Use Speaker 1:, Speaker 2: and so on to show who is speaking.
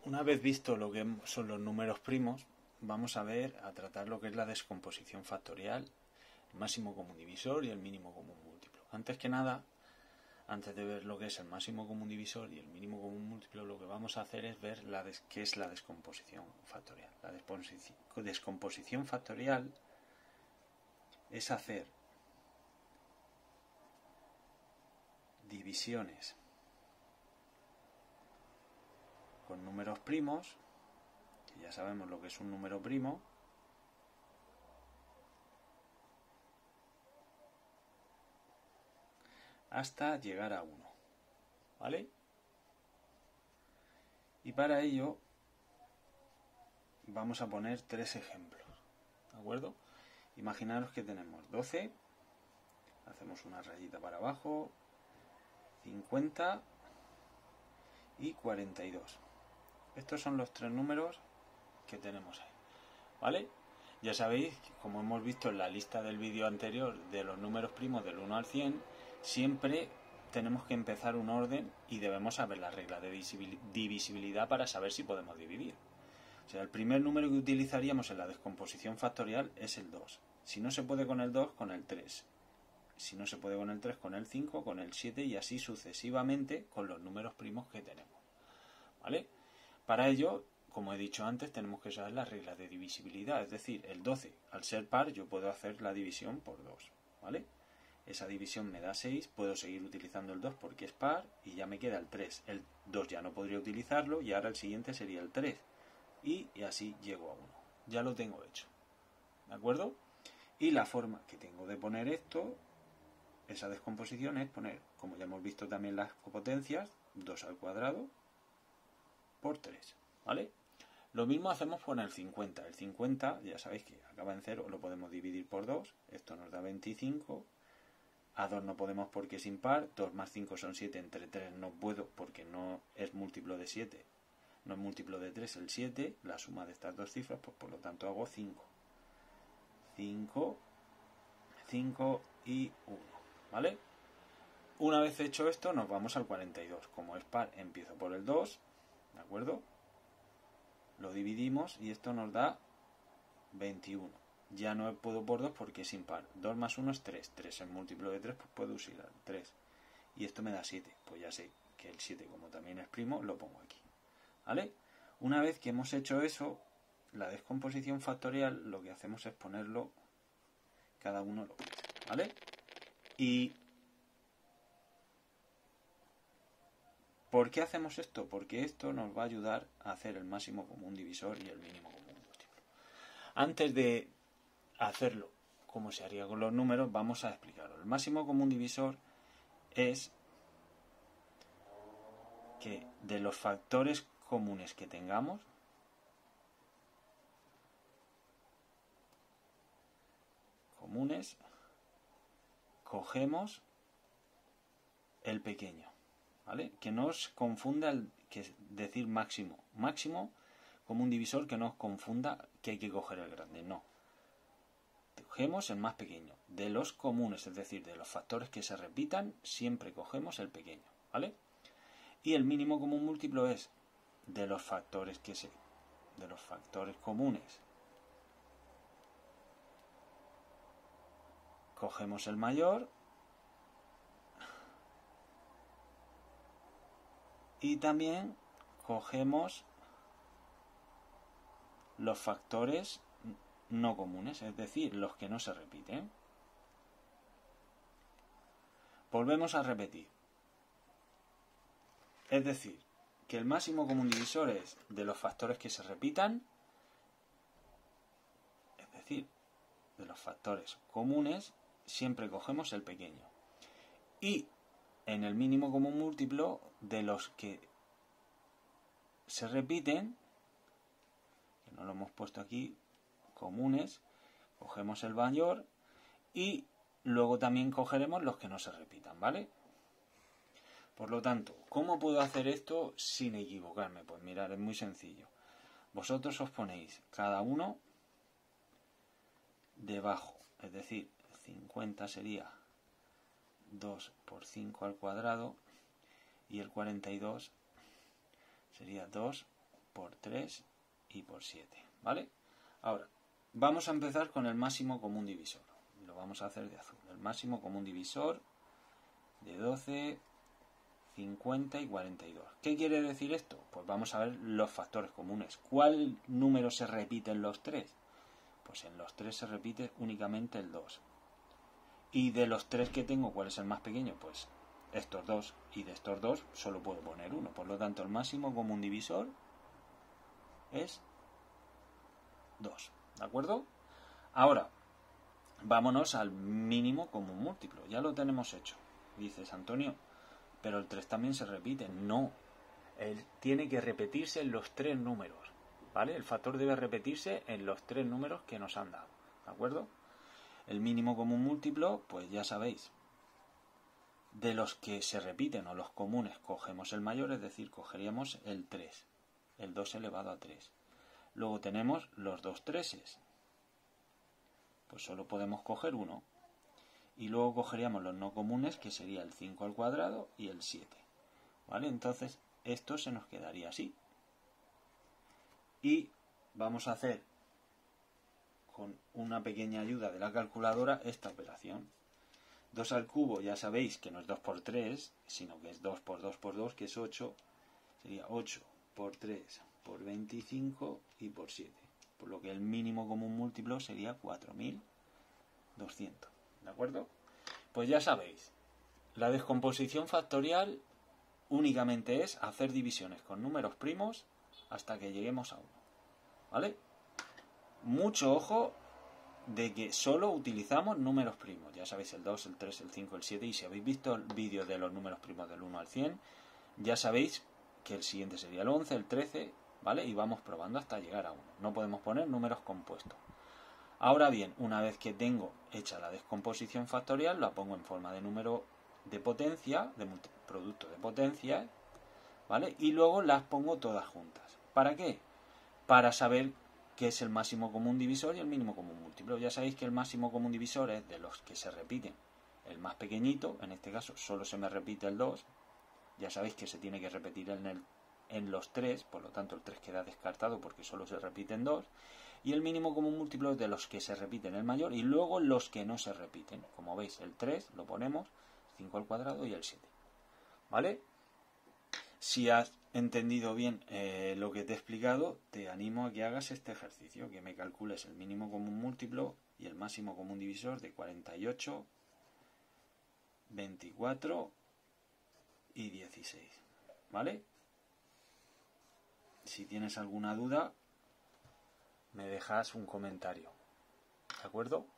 Speaker 1: Una vez visto lo que son los números primos, vamos a tratar lo que es la descomposición factorial, el máximo común divisor y el mínimo común múltiplo. Antes que nada, antes de ver lo que es el máximo común divisor y el mínimo común múltiplo, lo que vamos a hacer es ver qué es la descomposición factorial. La descomposición factorial es hacer divisiones con números primos, que ya sabemos lo que es un número primo, hasta llegar a 1, ¿vale? Y para ello vamos a poner 3 ejemplos, ¿de acuerdo? Imaginaros que tenemos 12, hacemos una rayita para abajo, 50 y 42. Estos son los 3 números que tenemos ahí, ¿vale? Ya sabéis, como hemos visto en la lista del vídeo anterior de los números primos del 1 al 100, siempre tenemos que empezar un orden y debemos saber la regla de divisibilidad para saber si podemos dividir. O sea, el primer número que utilizaríamos en la descomposición factorial es el 2. Si no se puede con el 2, con el 3. Si no se puede con el 3, con el 5, con el 7 y así sucesivamente con los números primos que tenemos, ¿vale? Para ello, como he dicho antes, tenemos que saber las reglas de divisibilidad, es decir, el 12, al ser par, yo puedo hacer la división por 2, ¿vale? Esa división me da 6, puedo seguir utilizando el 2 porque es par y ya me queda el 3. El 2 ya no podría utilizarlo y ahora el siguiente sería el 3. Y así llego a 1. Ya lo tengo hecho, ¿de acuerdo? Y la forma que tengo de poner esto, esa descomposición, es poner, como ya hemos visto también las copotencias, 2 al cuadrado por 3, ¿vale? Lo mismo hacemos con el 50. El 50, ya sabéis que acaba en 0, lo podemos dividir por 2. Esto nos da 25. A 2 no podemos porque es impar. 2 más 5 son 7. Entre 3 no puedo porque no es múltiplo de 7. No es múltiplo de 3 el 7. La suma de estas dos cifras, pues por lo tanto hago 5. 5, 5 y 1, ¿vale? Una vez hecho esto, nos vamos al 42. Como es par, empiezo por el 2, ¿de acuerdo? Lo dividimos y esto nos da 21. Ya no puedo por 2 porque es impar. 2 más 1 es 3. 3 es múltiplo de 3, pues puedo usar 3. Y esto me da 7. Pues ya sé que el 7, como también es primo, lo pongo aquí, ¿vale? Una vez que hemos hecho eso, la descomposición factorial lo que hacemos es ponerlo cada uno lo mismo, ¿vale? Y ¿por qué hacemos esto? Porque esto nos va a ayudar a hacer el máximo común divisor y el mínimo común múltiplo. Antes de hacerlo como se haría con los números, vamos a explicarlo. El máximo común divisor es que de los factores comunes que tengamos, cogemos el pequeño, ¿vale? Que no os confunda decir máximo. Máximo común divisor, que no os confunda que hay que coger el grande, no. Cogemos el más pequeño. De los comunes, es decir, de los factores que se repitan, siempre cogemos el pequeño, ¿vale? Y el mínimo común múltiplo es de los factores comunes. Cogemos el mayor y también cogemos los factores no comunes, es decir, los que no se repiten. Volvemos a repetir. Es decir, que el máximo común divisor es de los factores que se repitan, es decir, de los factores comunes, siempre cogemos el pequeño. Y en el mínimo común múltiplo, de los que se repiten, que no lo hemos puesto aquí, comunes, cogemos el mayor y luego también cogeremos los que no se repitan, ¿vale? Por lo tanto, ¿cómo puedo hacer esto sin equivocarme? Pues mirad, es muy sencillo. Vosotros os ponéis cada uno debajo, es decir, 50 sería 2 por 5 al cuadrado y el 42 sería 2 por 3 y por 7, ¿vale? Ahora, vamos a empezar con el máximo común divisor. Lo vamos a hacer de azul. El máximo común divisor de 12, 50 y 42. ¿Qué quiere decir esto? Pues vamos a ver los factores comunes. ¿Cuál número se repite en los 3? Pues en los 3 se repite únicamente el 2. Y de los 3 que tengo, ¿cuál es el más pequeño? Pues estos dos. Y de estos dos solo puedo poner uno. Por lo tanto, el máximo común divisor es 2. ¿De acuerdo? Ahora, vámonos al mínimo común múltiplo. Ya lo tenemos hecho. Dices, Antonio, pero el 3 también se repite. No. Tiene que repetirse en los 3 números. ¿Vale? El factor debe repetirse en los 3 números que nos han dado. ¿De acuerdo? El mínimo común múltiplo, pues ya sabéis. De los que se repiten o los comunes cogemos el mayor, es decir, cogeríamos el 3. El 2 elevado a 3. Luego tenemos los dos treses. Pues solo podemos coger uno. Y luego cogeríamos los no comunes, que sería el 5 al cuadrado y el 7. ¿Vale? Entonces, esto se nos quedaría así. Y vamos a hacer, con una pequeña ayuda de la calculadora, esta operación. 2 al cubo, ya sabéis que no es 2 por 3, sino que es 2 por 2 por 2, que es 8. Sería 8 por 3 por 25 y por 7. Por lo que el mínimo común múltiplo sería 4200. ¿De acuerdo? Pues ya sabéis, la descomposición factorial únicamente es hacer divisiones con números primos hasta que lleguemos a 1. ¿Vale? Mucho ojo de que solo utilizamos números primos. Ya sabéis, el 2, el 3, el 5, el 7. Y si habéis visto el vídeo de los números primos del 1 al 100, ya sabéis que el siguiente sería el 11, el 13, ¿vale? Y vamos probando hasta llegar a 1. No podemos poner números compuestos. Ahora bien, una vez que tengo hecha la descomposición factorial, la pongo en forma de número de potencia, de producto de potencia, ¿vale? Y luego las pongo todas juntas. ¿Para qué? Para saber qué es el máximo común divisor y el mínimo común múltiplo. Ya sabéis que el máximo común divisor es de los que se repiten el más pequeñito, en este caso solo se me repite el 2. Ya sabéis que se tiene que repetir en los 3, por lo tanto el 3 queda descartado porque solo se repiten 2. Y el mínimo común múltiplo es de los que se repiten el mayor y luego los que no se repiten. Como veis, el 3 lo ponemos, 5 al cuadrado y el 7. ¿Vale? Si has entendido bien lo que te he explicado, te animo a que hagas este ejercicio, que me calcules el mínimo común múltiplo y el máximo común divisor de 48, 24 y 16. ¿Vale? Si tienes alguna duda, me dejas un comentario. ¿De acuerdo?